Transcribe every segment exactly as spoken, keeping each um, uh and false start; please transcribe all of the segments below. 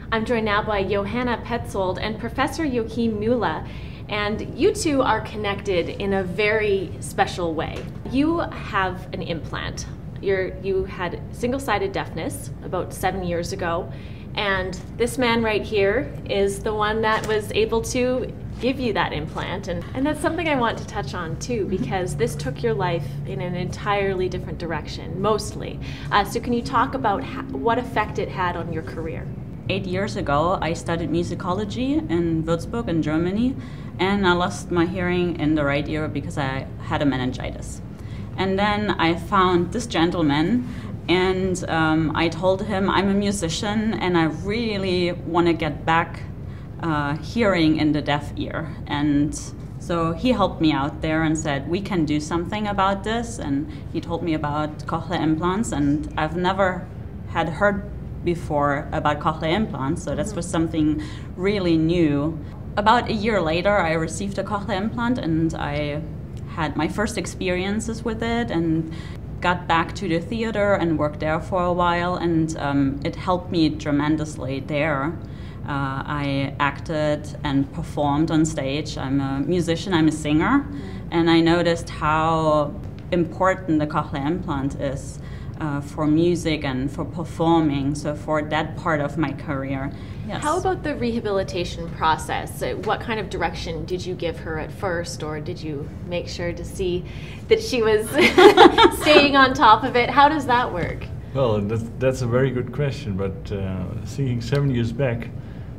I'm joined now by Johanna Pätzold and Professor Joachim Müller, and you two are connected in a very special way. You have an implant. You're, you had single-sided deafness about seven years ago, and this man right here is the one that was able to give you that implant, and, and that's something I want to touch on too, because this took your life in an entirely different direction, mostly. Uh, so can you talk about how, what effect it had on your career? Eight years ago, I studied musicology in Würzburg in Germany, and I lost my hearing in the right ear because I had a meningitis. And then I found this gentleman, and um, I told him I'm a musician and I really want to get back uh, hearing in the deaf ear. And so he helped me out there and said, we can do something about this. And he told me about cochlear implants, and I've never had heard before about cochlear implants, so this was something really new. About a year later, I received a cochlear implant, and I had my first experiences with it and got back to the theater and worked there for a while, and um, it helped me tremendously there. Uh, I acted and performed on stage. I'm a musician, I'm a singer, and I noticed how important the cochlear implant is uh, for music and for performing, so for that part of my career. Yes. How about the rehabilitation process? What kind of direction did you give her at first, or did you make sure to see that she was staying on top of it? How does that work? Well, that's, that's a very good question, but uh, thinking seven years back,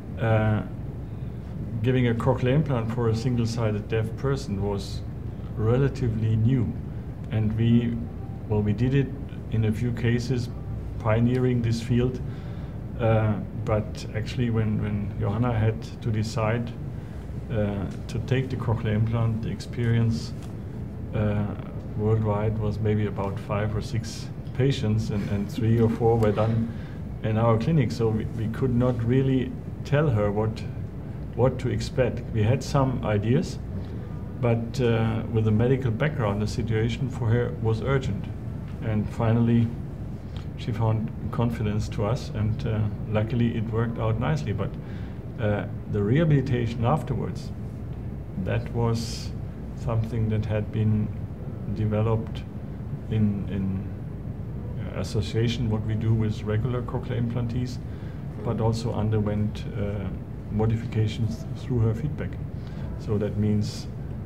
uh, giving a cochlear implant for a single-sided deaf person was relatively new, and we, well, we did it in a few cases, pioneering this field. Uh, but actually, when, when Johanna had to decide uh, to take the cochlear implant, the experience uh, worldwide was maybe about five or six patients, and, and three or four were done in our clinic. So we, we could not really tell her what what to expect. We had some ideas, but uh, with a medical background, the situation for her was urgent. And finally, she found confidence to us, and uh, luckily it worked out nicely. But uh, the rehabilitation afterwards, that was something that had been developed in, in association what we do with regular cochlear implantees, but also underwent uh, modifications through her feedback. So that means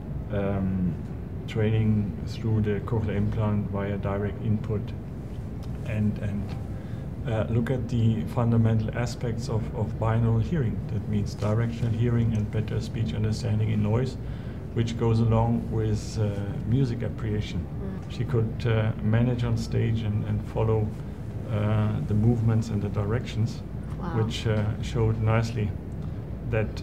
um, training through the cochlear implant via direct input, and, and uh, look at the fundamental aspects of, of binaural hearing. That means directional hearing and better speech understanding in noise, which goes along with uh, music appreciation. Mm. She could uh, manage on stage and, and follow uh, the movements and the directions, wow. which uh, showed nicely that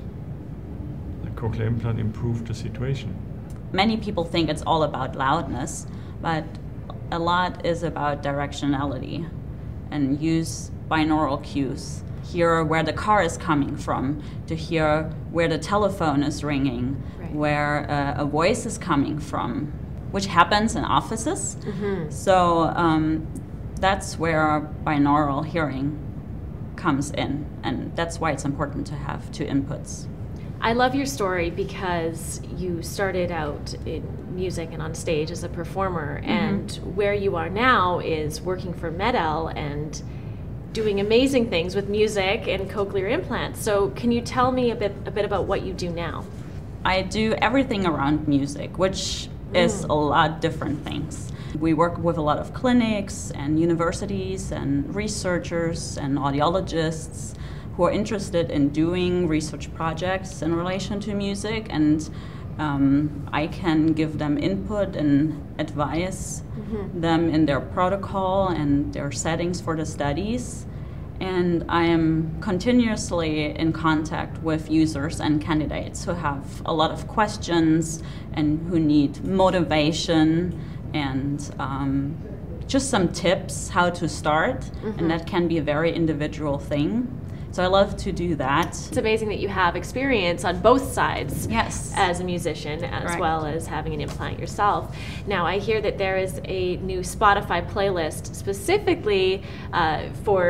the cochlear implant improved the situation. Many people think it's all about loudness, but a lot is about directionality, and use binaural cues. Hear where the car is coming from, to hear where the telephone is ringing, right. where uh, a voice is coming from, which happens in offices. Mm-hmm. So um, that's where binaural hearing comes in, and that's why it's important to have two inputs. I love your story because you started out in music and on stage as a performer, mm-hmm. and where you are now is working for Medel and doing amazing things with music and cochlear implants. So can you tell me a bit, a bit about what you do now? I do everything around music, which mm. is a lot different things. We work with a lot of clinics and universities and researchers and audiologists who are interested in doing research projects in relation to music, and um, I can give them input and advise mm-hmm. them in their protocol and their settings for the studies. And I am continuously in contact with users and candidates who have a lot of questions and who need motivation and um, just some tips how to start, mm-hmm. and that can be a very individual thing. So I love to do that. It's amazing that you have experience on both sides, yes, as a musician as right. well as having an implant yourself. Now I hear that there is a new Spotify playlist specifically uh, for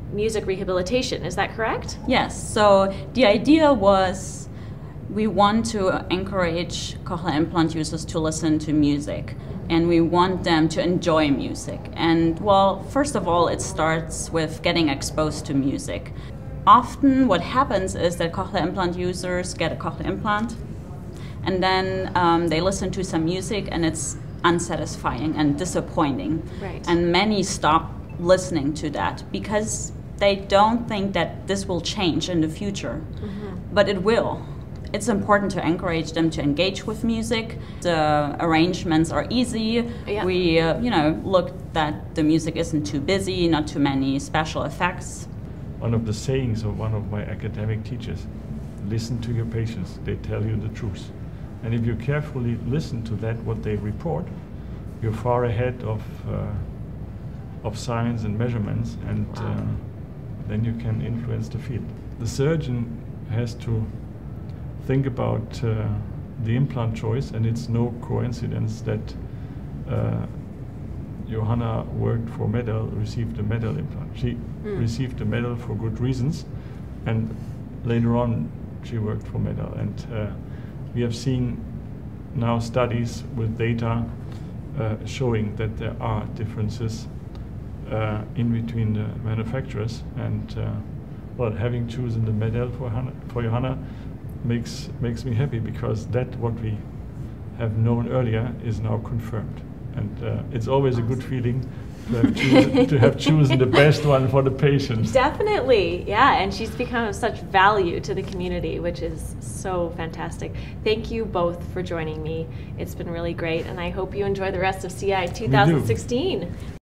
music rehabilitation. Is that correct? Yes. So the idea was we want to encourage cochlear implant users to listen to music, and we want them to enjoy music. And well, first of all, it starts with getting exposed to music. Often what happens is that cochlear implant users get a cochlear implant, and then um, they listen to some music and it's unsatisfying and disappointing. Right. And many stop listening to that because they don't think that this will change in the future. Mm-hmm. But it will. It's important to encourage them to engage with music. The arrangements are easy. Yeah. We, uh, you know, look that the music isn't too busy, not too many special effects. One of the sayings of one of my academic teachers: listen to your patients, they tell you the truth. And if you carefully listen to that, what they report, you're far ahead of uh, of science and measurements, and wow. uh, then you can influence the field. The surgeon has to think about uh, the implant choice, and it's no coincidence that uh, Johanna worked for Medal, received a Medal implant. She mm. received a Medal for good reasons, and later on she worked for Medal. And uh, we have seen now studies with data uh, showing that there are differences uh, in between the manufacturers. And uh, well, having chosen the Medal for, Hannah, for Johanna makes makes me happy, because that what we have known earlier is now confirmed. And uh, it's always a good feeling to have, choose, to have chosen the best one for the patients. Definitely, yeah, and she's become of such value to the community, which is so fantastic. Thank you both for joining me. It's been really great, and I hope you enjoy the rest of C I two thousand sixteen.